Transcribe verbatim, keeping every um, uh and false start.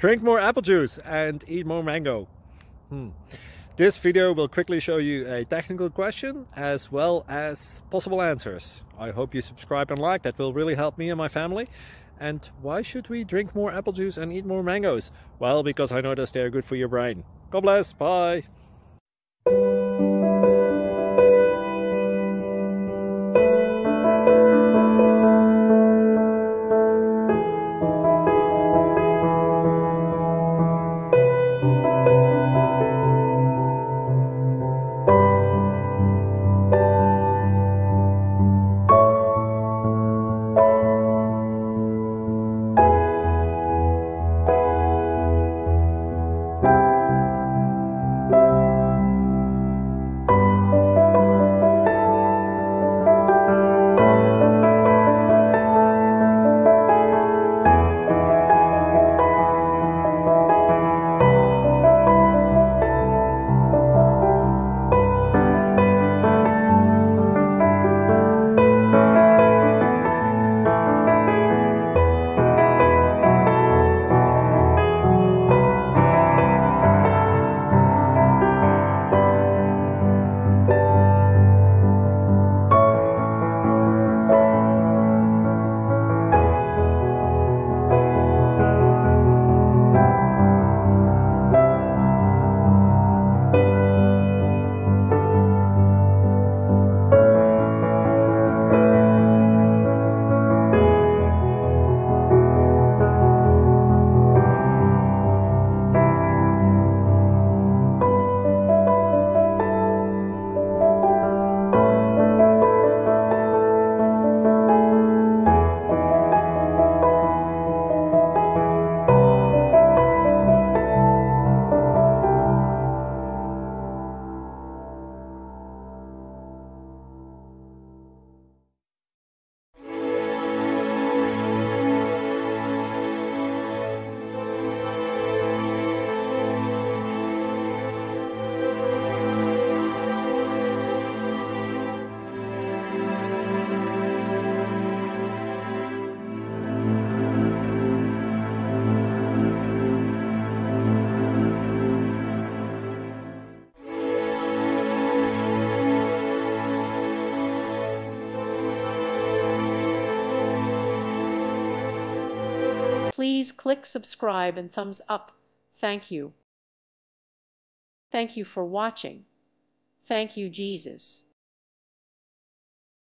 Drink more apple juice and eat more mango. Hmm. This video will quickly show you a technical question as well as possible answers. I hope you subscribe and like, that will really help me and my family. And why should we drink more apple juice and eat more mangoes? Well, because I noticed they're good for your brain. God bless, bye! Please click subscribe and thumbs up. Thank you. Thank you for watching. Thank you, Jesus.